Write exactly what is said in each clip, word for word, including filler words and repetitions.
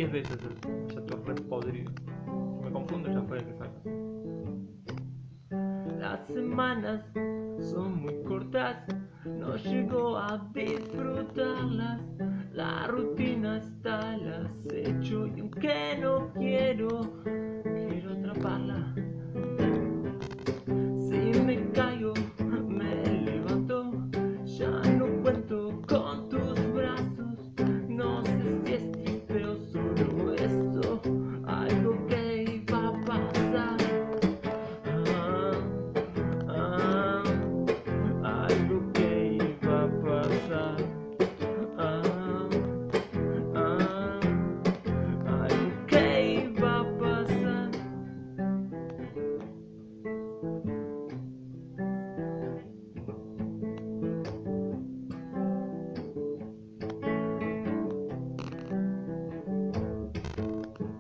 diez veces, ya estoy re podrido. Si me confundo ya fue que salga. Las semanas son muy cortas, no llego a disfrutarlas. La rutina está al acecho y aunque no quiero, quiero atraparla. Si me caigo, me levanto, ya no cuento con tus brazos. No sé si es triste o solo eso, algo que iba a pasar. Ah, ah, algo que iba a pasar. Ah, ah, algo que iba a pasar.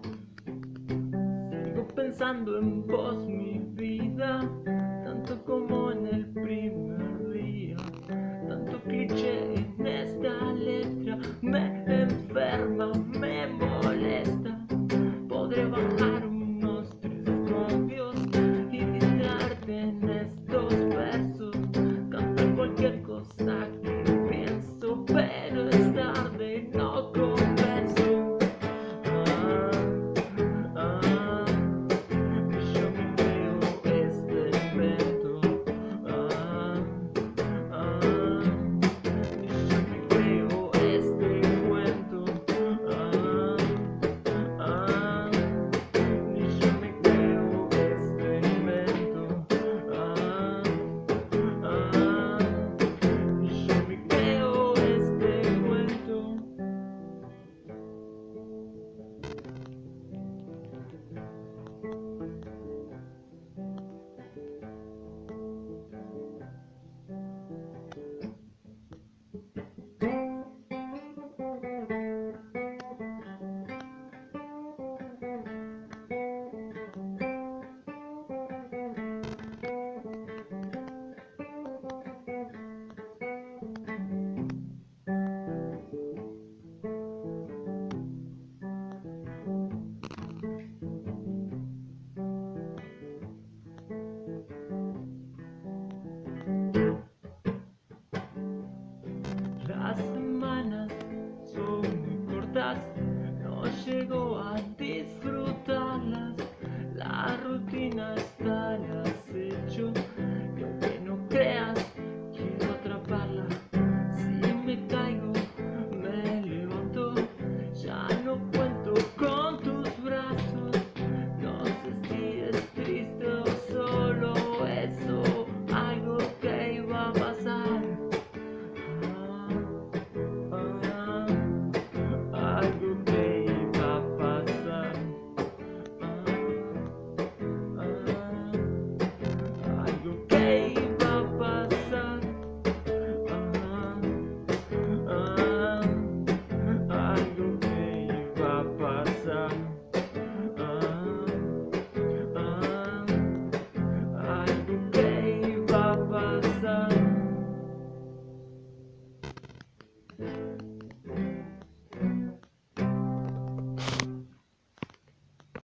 Sigo pensando en vos, mi vida, tanto como